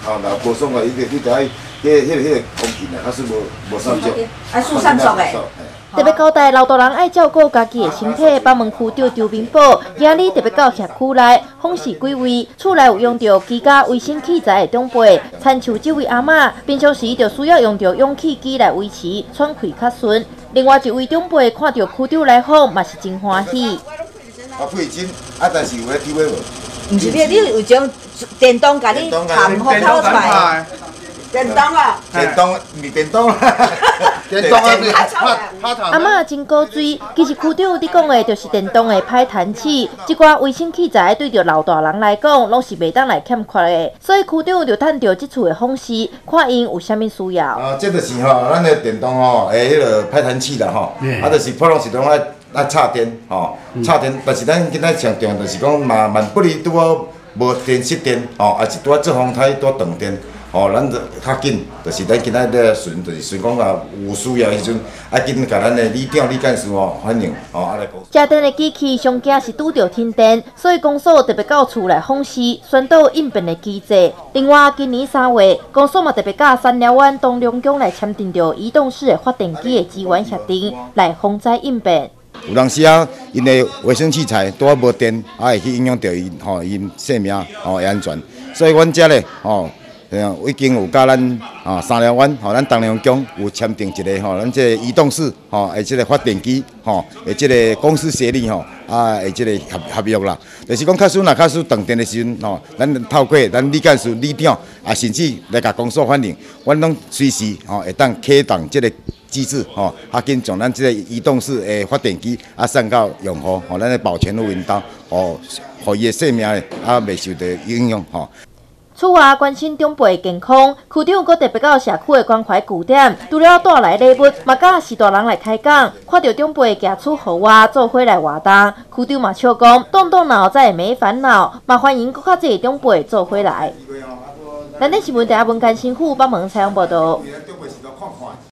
若无爽啊，你就爱迄个空气啊，较是无上少， 啊，速上速诶。 特别交代，老大人爱照顾家己的身体。北门区长周明宝今日特别到社区内访视几位厝内有用到居家卫生器材的长辈，参像这位阿嬷，平常时就需要用到氧气机来维持喘气较顺。另外一位长辈看到区长来访，嘛是真欢喜。 费钱，但是有咧抽的无？ 唔是你有种电动甲你含好透出来。电动啊！ 电动唔是电动啦， 电动啊， 阿嬷真古锥，其实区长你讲的就是电动的排痰器，这寡卫生器材对着老大人来讲，拢是袂当来欠缺的，所以区长就趁着这次的访视，看因有啥物需要。 这就是吼，咱的电动吼，迄个排痰器啦吼，就是普通是拢爱插电吼，插电，但是咱今仔上重要就是讲万不离拄好无电失电吼，也是拄好做风台拄好断电。咱就较紧，就是咱今仔咧顺，就是顺讲啊，有需要时阵，紧甲咱的李长、李干事反映，来讲。 家电的机器上惊是拄着停电，所以公所特别到厝来访视，宣导应变的机制。另外，今年3月，公所嘛特别甲三寮湾东龙宫来签订着移动式的发电机的支援协定，来防灾应变。 有当时啊，因的卫生器材拄啊无电，会去影响到因性命会安全，所以阮遮咧已经有甲咱三寮湾咱东龙宫有签订一个咱这移动式的这个发电机的这个公司协力的这个合约啦。就是讲较需断电的时阵咱透过咱李干事、李长甚至来甲公所反映，阮拢随时会当启动这个机制紧将咱这个移动式的发电机送到用户咱的保全路运当互伊的性命袂受到影响此外，关心长辈的健康，区长阁特别到社区的关怀据点，除了带来礼物，嘛甲是大人来开讲。看到长辈行出户外，做伙来活动，区长嘛笑讲，动脑才会没烦恼，嘛欢迎阁较侪长辈做伙来。咱的新闻台文干新妇北门采访报道。